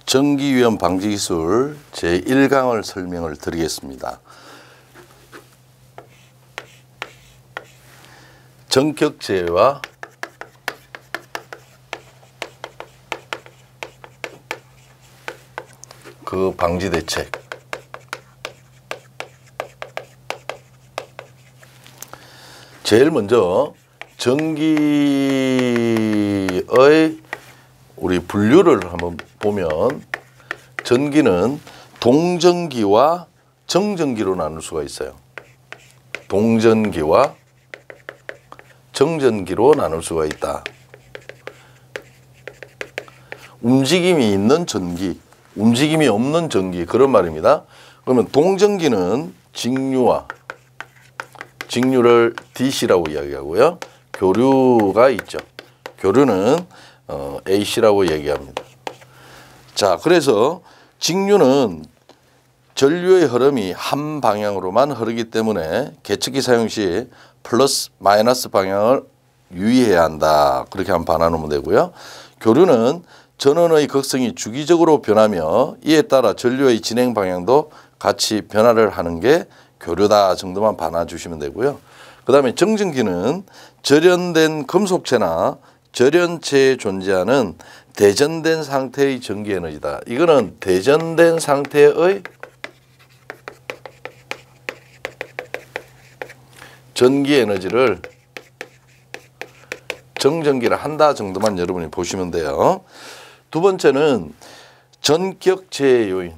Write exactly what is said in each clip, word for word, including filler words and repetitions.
전기위험 방지기술 제일 강을 설명을 드리겠습니다. 전격제와 그 방지 대책. 제일 먼저 전기의 우리 분류를 한번 보면 전기는 동전기와 정전기로 나눌 수가 있어요. 동전기와 정전기로 나눌 수가 있다. 움직임이 있는 전기, 움직임이 없는 전기, 그런 말입니다. 그러면 동전기는 직류와 직류를 디씨라고 이야기하고요. 교류가 있죠. 교류는 어, 에이씨라고 얘기합니다. 자, 그래서 직류는 전류의 흐름이 한 방향으로만 흐르기 때문에 계측기 사용 시 플러스 마이너스 방향을 유의해야 한다. 그렇게 한번 반환하면 되고요. 교류는 전원의 극성이 주기적으로 변하며 이에 따라 전류의 진행 방향도 같이 변화를 하는 게 교류다 정도만 반환해 주시면 되고요. 그 다음에 정전기는 절연된 금속체나 절연체에 존재하는 대전된 상태의 전기에너지다. 이거는 대전된 상태의 전기에너지를 정전기를 한다 정도만 여러분이 보시면 돼요. 두 번째는 전격제의 요인.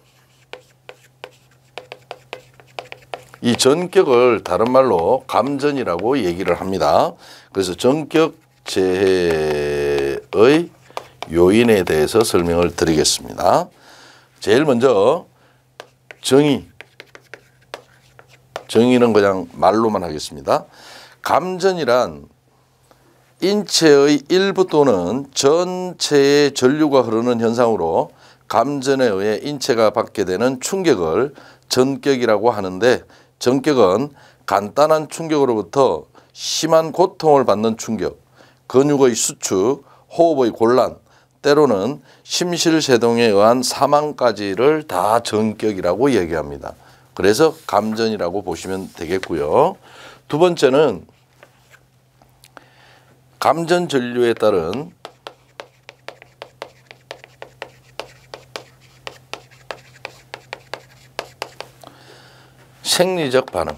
이 전격을 다른 말로 감전이라고 얘기를 합니다. 그래서 전격제의 요인에 대해서 설명을 드리겠습니다. 제일 먼저 정의. 정의는 그냥 말로만 하겠습니다. 감전이란 인체의 일부 또는 전체의 전류가 흐르는 현상으로 감전에 의해 인체가 받게 되는 충격을 전격이라고 하는데, 전격은 간단한 충격으로부터 심한 고통을 받는 충격, 근육의 수축, 호흡의 곤란, 때로는 심실세동에 의한 사망까지를 다 전격이라고 얘기합니다. 그래서 감전이라고 보시면 되겠고요. 두 번째는 감전 전류에 따른 생리적 반응.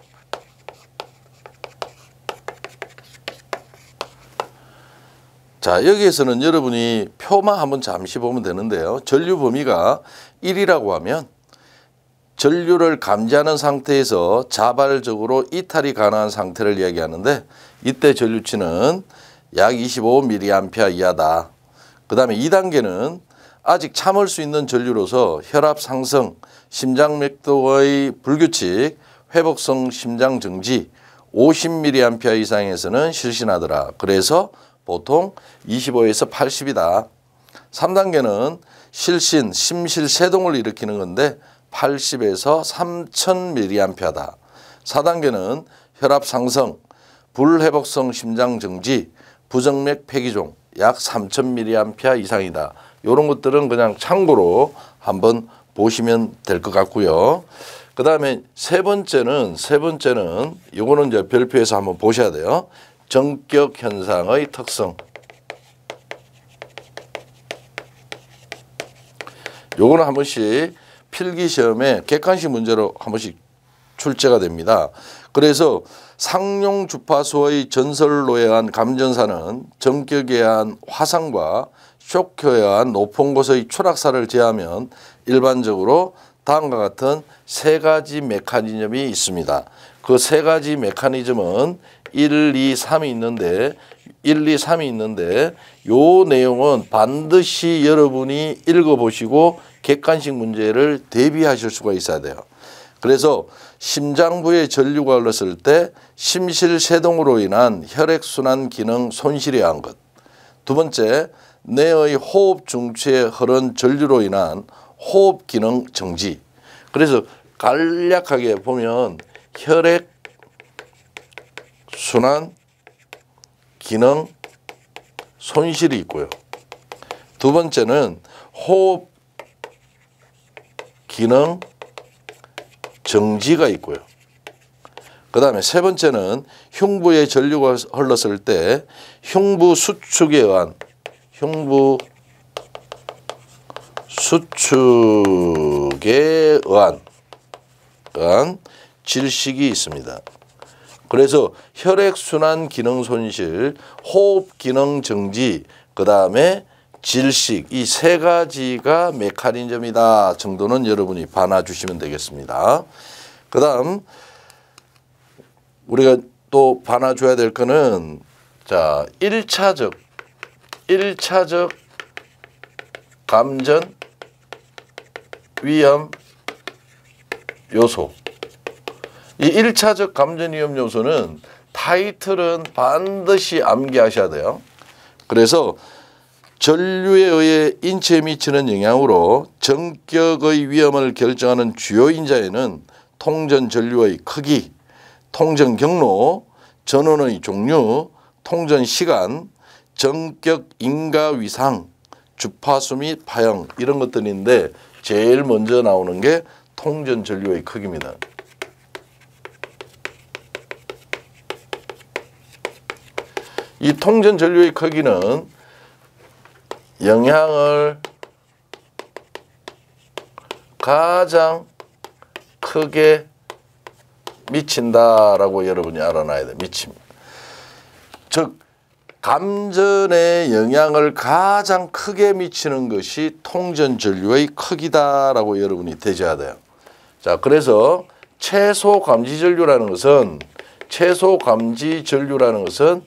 자, 여기에서는 여러분이 표만 한번 잠시 보면 되는데요. 전류 범위가 일이라고 하면 전류를 감지하는 상태에서 자발적으로 이탈이 가능한 상태를 이야기하는데, 이때 전류치는 약 이십오 밀리앰피어 이하다. 그 다음에 이 단계는 아직 참을 수 있는 전류로서 혈압 상승, 심장맥도의 불규칙, 회복성 심장 정지, 오십 밀리앰피어 이상에서는 실신하더라. 그래서 보통 이십오에서 팔십이다. 삼 단계는 실신, 심실세동을 일으키는 건데 팔십에서 삼천 밀리앰피어다. 사 단계는 혈압 상승, 불회복성 심장 정지, 부정맥 폐기종 약 삼천 밀리앰피어 이상이다. 이런 것들은 그냥 참고로 한번 보시면 될 것 같고요. 그 다음에 세 번째는 세 번째는 이거는 이제 별표에서 한번 보셔야 돼요. 전격 현상의 특성. 요거는 한 번씩 필기 시험에 객관식 문제로 한 번씩 출제가 됩니다. 그래서 상용 주파수의 전설로에 의한 감전사는 전격에 의한 화상과 쇼크에 의한 높은 곳의 추락사를 제하면 일반적으로 다음과 같은 세 가지 메커니즘이 있습니다. 그 세 가지 메커니즘은 일, 이, 삼이 있는데 일, 이, 삼이 있는데 요 내용은 반드시 여러분이 읽어보시고 객관식 문제를 대비하실 수가 있어야 돼요. 그래서 심장부에 전류가 흘렀을 때 심실세동으로 인한 혈액순환 기능 손실에 의한 것. 두 번째, 뇌의 호흡 중추에 흐른 전류로 인한 호흡 기능 정지. 그래서 간략하게 보면 혈액 순환 기능 손실이 있고요. 두 번째는 호흡 기능 정지가 있고요. 그 다음에 세 번째는 흉부에 전류가 흘렀을 때 흉부 수축에 의한 흉부 수축에 의한, 의한 질식이 있습니다. 그래서 혈액순환 기능 손실, 호흡 기능 정지, 그 다음에 질식, 이 세 가지가 메커니즘이다 정도는 여러분이 봐놔 주시면 되겠습니다. 그 다음 우리가 또 봐놔 줘야 될 거는 자 일차적 일차적 감전 위험 요소. 이 일차적 감전 위험 요소는 타이틀은 반드시 암기하셔야 돼요. 그래서 전류에 의해 인체에 미치는 영향으로 전격의 위험을 결정하는 주요 인자에는 통전 전류의 크기, 통전 경로, 전원의 종류, 통전 시간, 전격 인가 위상, 주파수 및 파형 이런 것들인데 제일 먼저 나오는 게 통전 전류의 크기입니다. 이 통전 전류의 크기는 영향을 가장 크게 미친다라고 여러분이 알아놔야 돼요. 미칩니다. 즉 감전에 영향을 가장 크게 미치는 것이 통전 전류의 크기다라고 여러분이 되셔야 돼요. 자, 그래서 최소 감지 전류라는 것은 최소 감지 전류라는 것은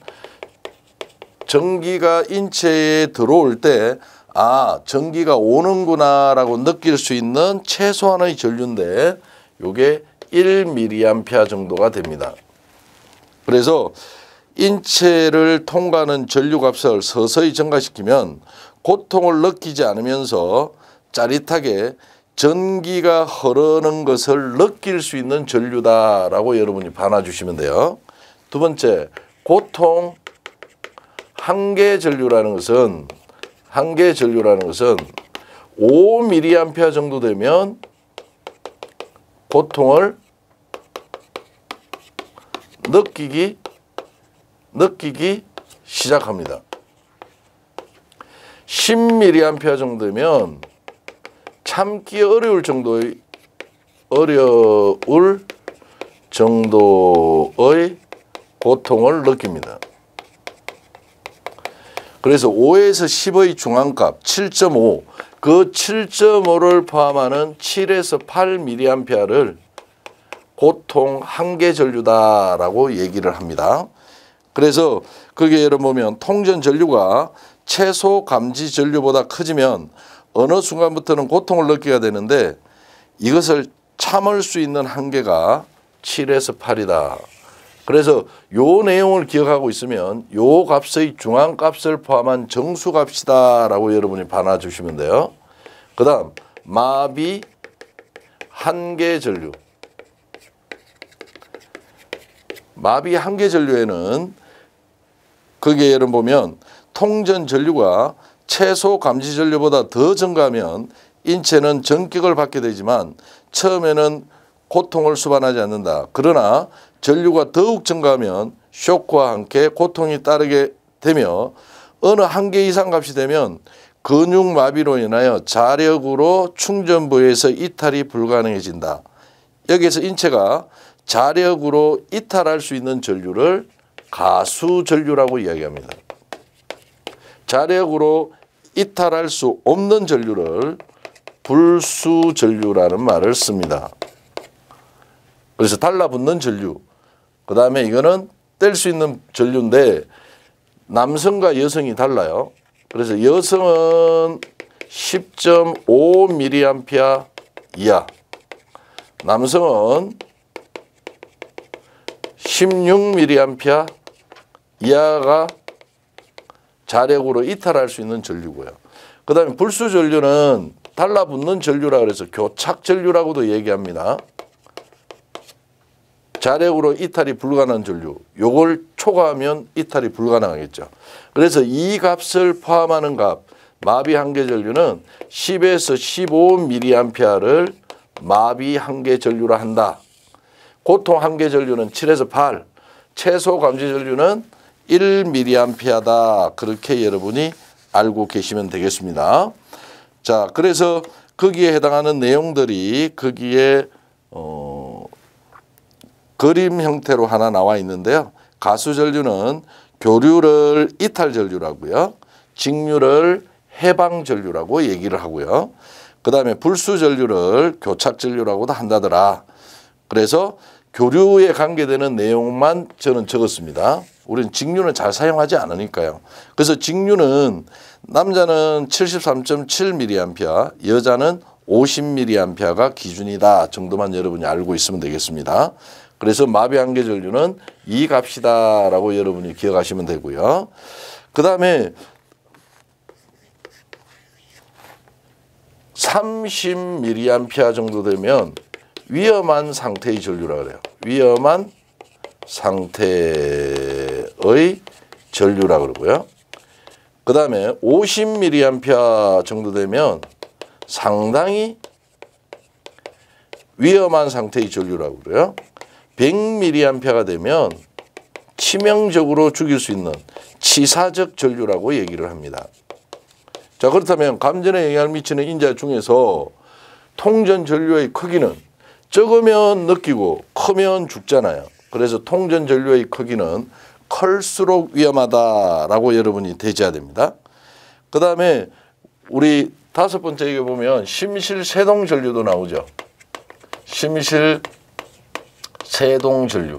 전기가 인체에 들어올 때 아, 전기가 오는구나라고 느낄 수 있는 최소한의 전류인데 이게 일 밀리암페어 정도가 됩니다. 그래서 인체를 통과하는 전류값을 서서히 증가시키면 고통을 느끼지 않으면서 짜릿하게 전기가 흐르는 것을 느낄 수 있는 전류다라고 여러분이 봐놔 주시면 돼요. 두 번째, 고통 한계 전류라는 것은 한계 전류라는 것은 오 밀리암페어 정도 되면 고통을 느끼기 느끼기 시작합니다. 십 밀리암페어 정도면 참기 어려울 정도의 어려울 정도의 고통을 느낍니다. 그래서 오에서 십의 중앙값 칠 점 오, 그 칠 점 오를 포함하는 칠에서 팔 밀리암페어를 고통 한계 전류다라고 얘기를 합니다. 그래서 그게 예를 보면 통전 전류가 최소 감지 전류보다 커지면 어느 순간부터는 고통을 느끼게 되는데 이것을 참을 수 있는 한계가 칠에서 팔이다. 그래서 요 내용을 기억하고 있으면 요 값의 중앙값을 포함한 정수값이다라고 여러분이 봐놔 주시면 돼요. 그 다음 마비 한계 전류. 마비 한계 전류에는 그게 예를 보면 통전 전류가 최소 감지 전류보다 더 증가하면 인체는 전격을 받게 되지만 처음에는 고통을 수반하지 않는다. 그러나 전류가 더욱 증가하면 쇼크와 함께 고통이 따르게 되며 어느 한계 이상 값이 되면 근육마비로 인하여 자력으로 충전부에서 이탈이 불가능해진다. 여기에서 인체가 자력으로 이탈할 수 있는 전류를 가수전류라고 이야기합니다. 자력으로 이탈할 수 없는 전류를 불수전류라는 말을 씁니다. 그래서 달라붙는 전류. 그 다음에 이거는 뗄 수 있는 전류인데 남성과 여성이 달라요. 그래서 여성은 십 점 오 밀리암페어 이하, 남성은 십육 밀리암페어 이하가 자력으로 이탈할 수 있는 전류고요. 그 다음에 불수 전류는 달라붙는 전류라 그래서 교착 전류라고도 얘기합니다. 자력으로 이탈이 불가능한 전류. 요걸 초과하면 이탈이 불가능하겠죠. 그래서 이 값을 포함하는 값, 마비 한계 전류는 십에서 십오 밀리암페어를 마비 한계 전류로 한다. 고통 한계 전류는 칠에서 팔, 최소 감지 전류는 일 밀리암페어다. 그렇게 여러분이 알고 계시면 되겠습니다. 자, 그래서 거기에 해당하는 내용들이 거기에 어, 그림 형태로 하나 나와 있는데요. 가수 전류는 교류를 이탈 전류라고요. 직류를 해방 전류라고 얘기를 하고요. 그 다음에 불수 전류를 교착 전류라고도 한다더라. 그래서 교류에 관계되는 내용만 저는 적었습니다. 우리는 직류는 잘 사용하지 않으니까요. 그래서 직류는 남자는 칠십삼 점 칠 밀리암페어, 여자는 오십 밀리암페어가 기준이다 정도만 여러분이 알고 있으면 되겠습니다. 그래서 마비 한계 전류는 이 값이다라고 여러분이 기억하시면 되고요. 그 다음에 삼십 밀리암페어 정도 되면 위험한 상태의 전류라고 그래요. 위험한 상태의 전류라고 그러고요. 그 다음에 오십 밀리암페어 정도 되면 상당히 위험한 상태의 전류라고 그래요. 백 밀리암페어가 되면 치명적으로 죽일 수 있는 치사적 전류라고 얘기를 합니다. 자, 그렇다면 감전에 영향을 미치는 인자 중에서 통전 전류의 크기는 적으면 느끼고 크면 죽잖아요. 그래서 통전 전류의 크기는 클수록 위험하다라고 여러분이 대지해야 됩니다. 그 다음에 우리 다섯 번째 이게 보면 심실 세동 전류도 나오죠. 심실 세동 전류.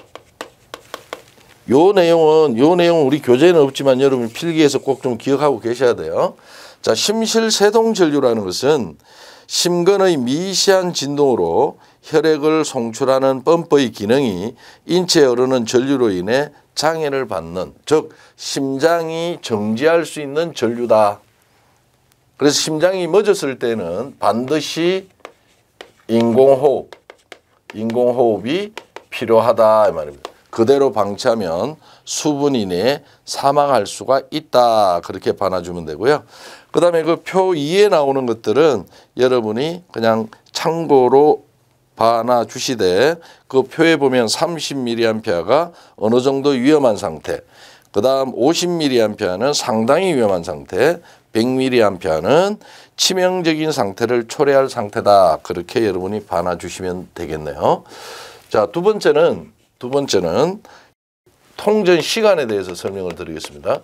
요 내용은 요 내용은 우리 교재에는 없지만 여러분 필기해서 꼭 좀 기억하고 계셔야 돼요. 자, 심실 세동 전류라는 것은 심근의 미시한 진동으로 혈액을 송출하는 펌프의 기능이 인체에 흐르는 전류로 인해 장애를 받는, 즉 심장이 정지할 수 있는 전류다. 그래서 심장이 멎었을 때는 반드시 인공호흡, 인공호흡이 필요하다 이 말입니다. 그대로 방치하면 수분 이내에 사망할 수가 있다. 그렇게 봐놔주면 되고요. 그 다음에 그 표 이에 나오는 것들은 여러분이 그냥 참고로 봐놔주시되 그 표에 보면 삼십 밀리암페어가 어느 정도 위험한 상태, 그 다음 오십 밀리암페어는 상당히 위험한 상태, 백 밀리암페어는 치명적인 상태를 초래할 상태다. 그렇게 여러분이 봐놔주시면 되겠네요. 자, 두 번째는 두 번째는 통전 시간에 대해서 설명을 드리겠습니다.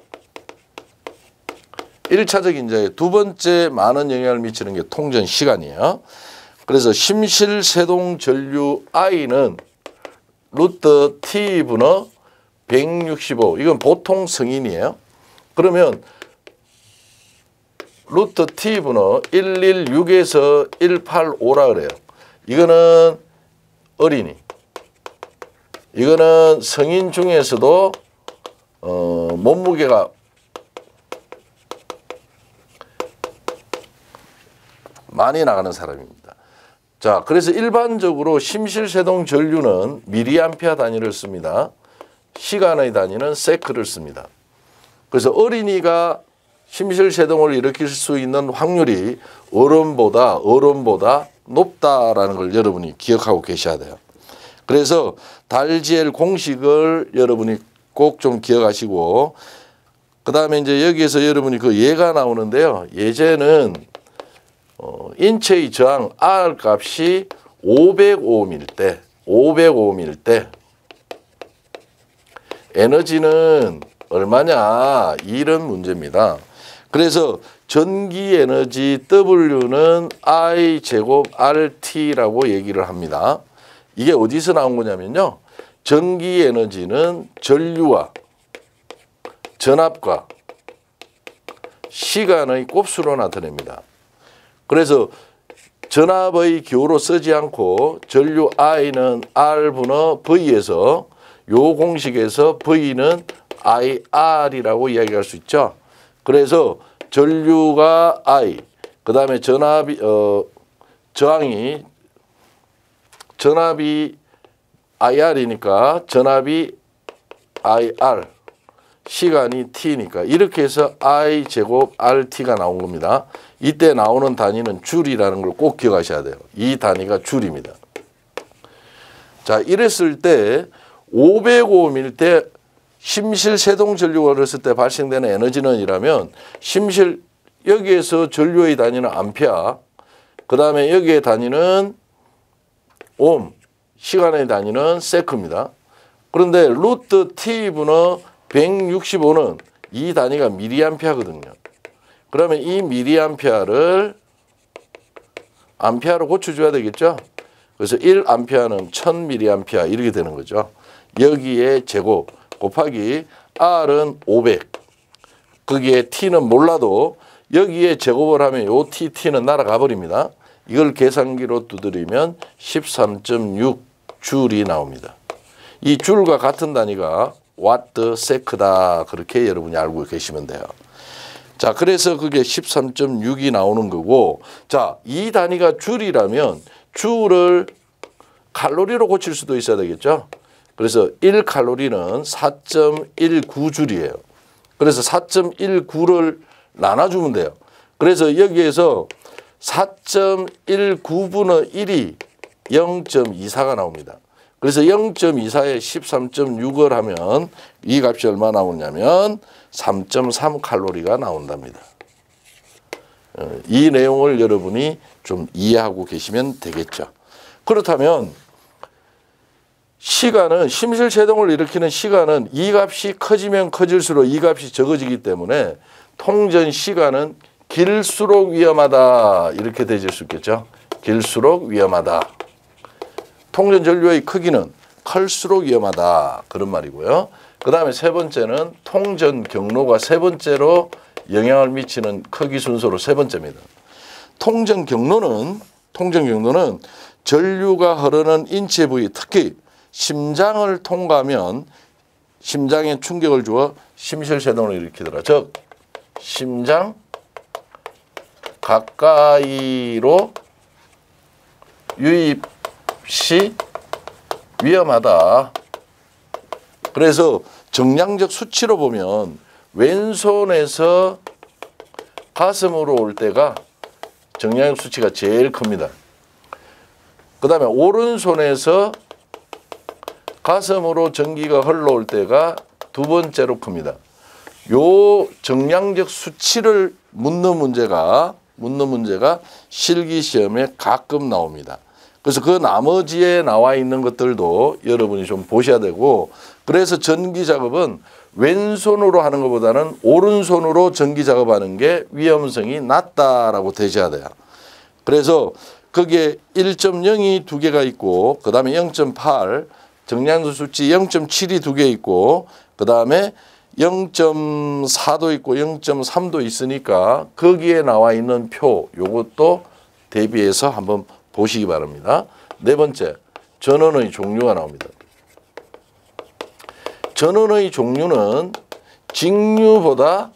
일 차적 인자의 두 번째 많은 영향을 미치는 게 통전 시간이에요. 그래서 심실 세동 전류 I는 루트 T 분의 백육십오. 이건 보통 성인이에요. 그러면 루트 T 분의 백십육에서 백팔십오라 그래요. 이거는 어린이. 이거는 성인 중에서도 어, 몸무게가 많이 나가는 사람입니다. 자, 그래서 일반적으로 심실세동 전류는 밀리암페어 단위를 씁니다. 시간의 단위는 세크를 씁니다. 그래서 어린이가 심실세동을 일으킬 수 있는 확률이 어른보다 어른보다 높다라는 걸 여러분이 기억하고 계셔야 돼요. 그래서 달지엘 공식을 여러분이 꼭 좀 기억하시고, 그 다음에 이제 여기에서 여러분이 그 예가 나오는데요. 예제는 어, 인체의 저항 R 값이 오백오음일 때, 오백오음일 때 에너지는 얼마냐 이런 문제입니다. 그래서 전기 에너지 W는 I 제곱 알티라고 얘기를 합니다. 이게 어디서 나온 거냐면요. 전기 에너지는 전류와 전압과 시간의 곱수로 나타냅니다. 그래서 전압의 기호로 쓰지 않고 전류 I는 R분의 V에서 요 공식에서 V는 아이알이라고 이야기할 수 있죠. 그래서 전류가 I, 그 다음에 전압이 어, 저항이 전압이 아이알이니까 전압이 아이알, 시간이 t니까 이렇게 해서 I 제곱 알티가 나온 겁니다. 이때 나오는 단위는 줄이라는 걸 꼭 기억하셔야 돼요. 이 단위가 줄입니다. 자, 이랬을 때 오백오 밀 때 심실 세동 전류가 흘렀을 때 발생되는 에너지는 이라면 심실 여기에서 전류의 단위는 암페어, 그 다음에 여기의 단위는 옴, 시간의 단위는 세크입니다. 그런데 루트 t분의 백육십오는 이 단위가 미리암페어거든요. 그러면 이 미리암페어를 암페어로 고쳐줘야 되겠죠. 그래서 일 암페어는 천 미리암페어 이렇게 되는 거죠. 여기에 제곱 곱하기 R은 오백, 거기에 T는 몰라도 여기에 제곱을 하면 요 티 티는 날아가 버립니다. 이걸 계산기로 두드리면 십삼 점 육 줄이 나옵니다. 이 줄과 같은 단위가 와트 세크다, 그렇게 여러분이 알고 계시면 돼요. 자, 그래서 그게 십삼 점 육이 나오는 거고, 자, 이 단위가 줄이라면 줄을 칼로리로 고칠 수도 있어야 되겠죠. 그래서 일 칼로리는 사 점 일구 줄이에요. 그래서 사 점 일구를 나눠주면 돼요. 그래서 여기에서 사 점 일구분의 일이 영 점 이사가 나옵니다. 그래서 영 점 이사에 십삼 점 육을 하면 이 값이 얼마 나오냐면 삼 점 삼 칼로리가 나온답니다. 이 내용을 여러분이 좀 이해하고 계시면 되겠죠. 그렇다면 시간은 심실 제동을 일으키는 시간은 이 값이 커지면 커질수록 이 값이 적어지기 때문에 통전 시간은 길수록 위험하다, 이렇게 되질 수 있겠죠. 길수록 위험하다. 통전 전류의 크기는 클수록 위험하다, 그런 말이고요. 그 다음에 세 번째는 통전 경로가 세 번째로 영향을 미치는 크기 순서로 세 번째입니다. 통전 경로는 통전 경로는 전류가 흐르는 인체 부위, 특히 심장을 통과하면 심장에 충격을 주어 심실세동을 일으키더라. 즉 심장 가까이로 유입 시 위험하다. 그래서 정량적 수치로 보면 왼손에서 가슴으로 올 때가 정량적 수치가 제일 큽니다. 그 다음에 오른손에서 가슴으로 전기가 흘러올 때가 두 번째로 큽니다. 요 정량적 수치를 묻는 문제가 묻는 문제가 실기 시험에 가끔 나옵니다. 그래서 그 나머지에 나와 있는 것들도 여러분이 좀 보셔야 되고, 그래서 전기 작업은 왼손으로 하는 것보다는 오른손으로 전기 작업하는 게 위험성이 낮다라고 되셔야 돼요. 그래서 거기에 일 점 영이 두 개가 있고, 그 다음에 영 점 팔, 정량적 수치 영 점 칠이 두 개 있고, 그 다음에 영 점 사도 있고 영 점 삼도 있으니까 거기에 나와 있는 표 요것도 대비해서 한번 보시기 바랍니다. 네 번째, 전원의 종류가 나옵니다. 전원의 종류는 직류보다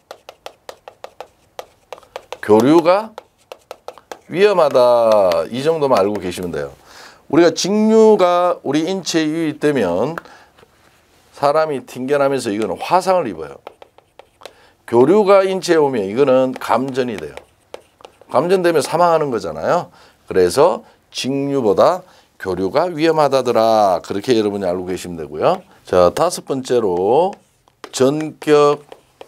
교류가 위험하다, 이 정도만 알고 계시면 돼요. 우리가 직류가 우리 인체에 유입되면 사람이 튕겨나면서 이거는 화상을 입어요. 교류가 인체에 오면 이거는 감전이 돼요. 감전되면 사망하는 거잖아요. 그래서 직류보다 교류가 위험하다더라, 그렇게 여러분이 알고 계시면 되고요. 자, 다섯 번째로 전격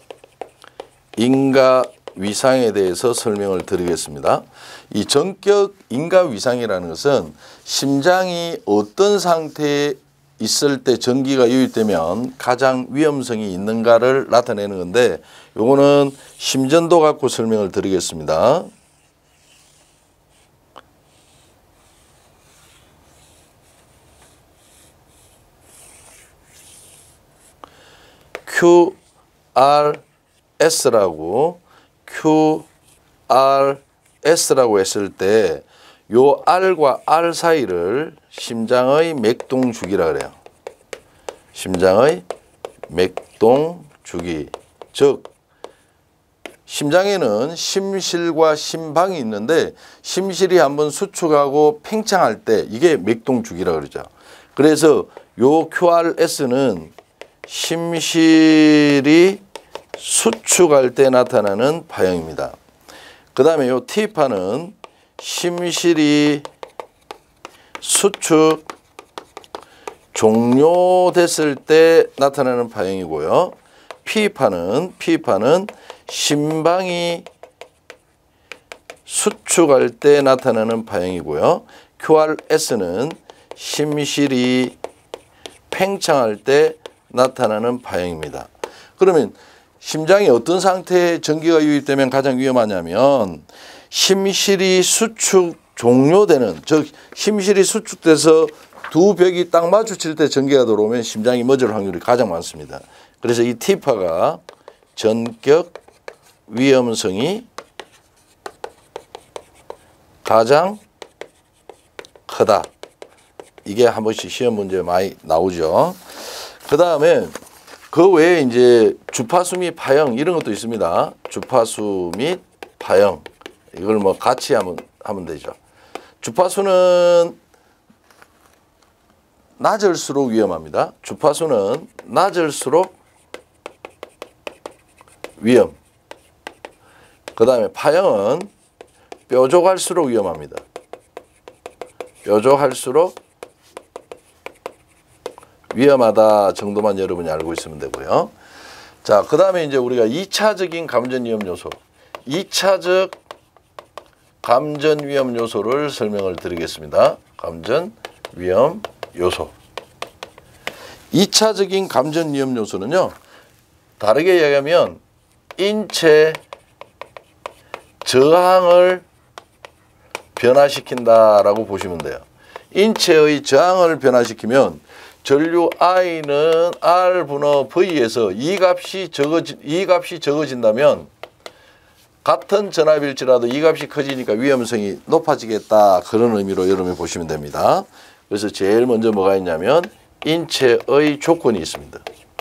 인가 위상에 대해서 설명을 드리겠습니다. 이 전격 인가 위상이라는 것은 심장이 어떤 상태에 있을 때 전기가 유입되면 가장 위험성이 있는가를 나타내는 건데, 요거는 심전도 갖고 설명을 드리겠습니다. 큐알에스라고 큐알에스라고 했을 때 요 R과 R 사이를 심장의 맥동주기라 그래요. 심장의 맥동주기. 즉 심장에는 심실과 심방이 있는데 심실이 한번 수축하고 팽창할 때 이게 맥동주기라 그러죠. 그래서 요 큐알에스는 심실이 수축할 때 나타나는 파형입니다. 그 다음에 요 T파는 심실이 수축 종료됐을 때 나타나는 파형이고요. P파는 P파는 심방이 수축할 때 나타나는 파형이고요. 큐알에스는 심실이 팽창할 때 나타나는 파형입니다. 그러면 심장이 어떤 상태에 전기가 유입되면 가장 위험하냐면 심실이 수축 종료되는, 즉 심실이 수축돼서 두 벽이 딱 마주칠 때 전기가 들어오면 심장이 멎을 확률이 가장 많습니다. 그래서 이 T파가 전격 위험성이 가장 크다. 이게 한 번씩 시험 문제에 많이 나오죠. 그 다음에 그 외에 이제 주파수 및 파형 이런 것도 있습니다. 주파수 및 파형 이걸 뭐 같이 하면 하면 되죠. 주파수는 낮을수록 위험합니다. 주파수는 낮을수록 위험. 그 다음에 파형은 뾰족할수록 위험합니다. 뾰족할수록 위험하다 정도만 여러분이 알고 있으면 되고요. 자, 그 다음에 이제 우리가 이 차적인 감전 위험 요소, 이 차적 감전 위험 요소를 설명을 드리겠습니다. 감전 위험 요소. 이 차적인 감전 위험 요소는요, 다르게 이야기하면 인체 저항을 변화시킨다라고 보시면 돼요. 인체의 저항을 변화시키면 전류 I는 R 분의 V에서 이 값이 적어지, 이 값이 적어진다면 같은 전압일지라도 이 값이 커지니까 위험성이 높아지겠다. 그런 의미로 여러분이 보시면 됩니다. 그래서 제일 먼저 뭐가 있냐면 인체의 조건이 있습니다.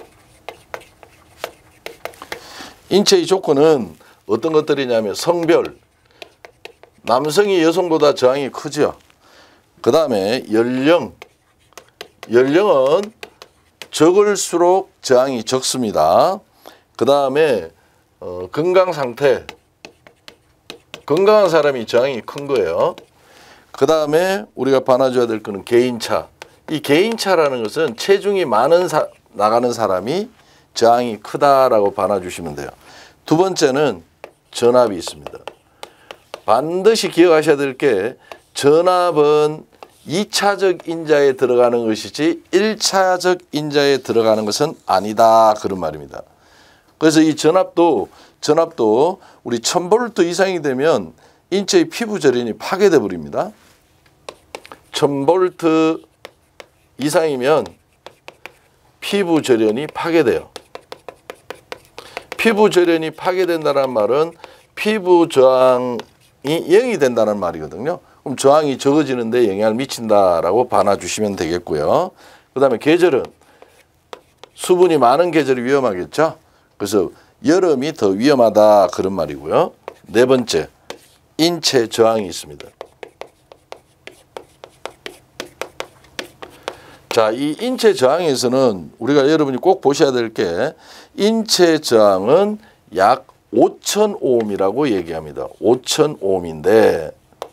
인체의 조건은 어떤 것들이냐면 성별, 남성이 여성보다 저항이 크죠. 그 다음에 연령, 연령은 적을수록 저항이 적습니다. 그 다음에 어, 건강 상태, 건강한 사람이 저항이 큰 거예요. 그 다음에 우리가 봐놔줘야 될 거는 개인차. 이 개인차라는 것은 체중이 많은 사, 나가는 사람이 저항이 크다라고 봐놔주시면 돼요. 두 번째는 전압이 있습니다. 반드시 기억하셔야 될 게 전압은 이 차적 인자에 들어가는 것이지 일 차적 인자에 들어가는 것은 아니다. 그런 말입니다. 그래서 이 전압도 전압도 우리 천 볼트 이상이 되면 인체의 피부 절연이 파괴돼 버립니다. 천 볼트 이상이면 피부 절연이 파괴돼요. 피부 절연이 파괴된다는 말은 피부 저항이 영이 된다는 말이거든요. 그럼 저항이 적어지는데 영향을 미친다라고 봐놔주시면 되겠고요. 그 다음에 계절은 수분이 많은 계절이 위험하겠죠. 그래서 여름이 더 위험하다 그런 말이고요. 네 번째, 인체 저항이 있습니다. 자, 이 인체 저항에서는 우리가 여러분이 꼭 보셔야 될 게 인체 저항은 약 오천 오음이라고 얘기합니다. 오천 오음인데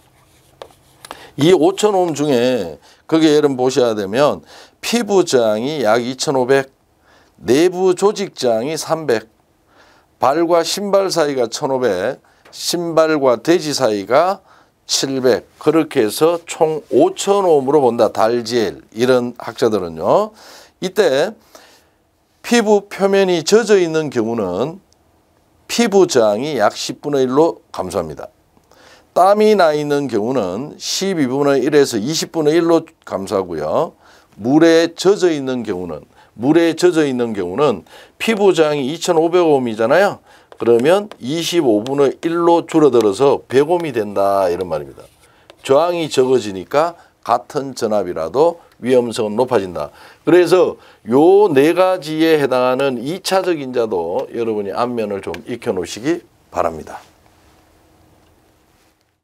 이 오천 오음 중에 거기에 여러분 보셔야 되면 피부 저항이 약 이천오백, 내부 조직 저항이 삼백, 발과 신발 사이가 천오백, 신발과 대지 사이가 칠백, 그렇게 해서 총 오천 오음으로 본다. 달지엘 이런 학자들은요. 이때 피부 표면이 젖어 있는 경우는 피부 저항이 약 십분의 일로 감소합니다. 땀이 나 있는 경우는 십이분의 일에서 이십분의 일로 감소하고요. 물에 젖어 있는 경우는 물에 젖어 있는 경우는 피부 저항이 이천오백 오음이잖아요. 그러면 이십오분의 일로 줄어들어서 백 오음이 된다 이런 말입니다. 저항이 적어지니까 같은 전압이라도 위험성은 높아진다. 그래서 요 네 가지에 해당하는 이 차적 인자도 여러분이 앞면을 좀 익혀 놓으시기 바랍니다.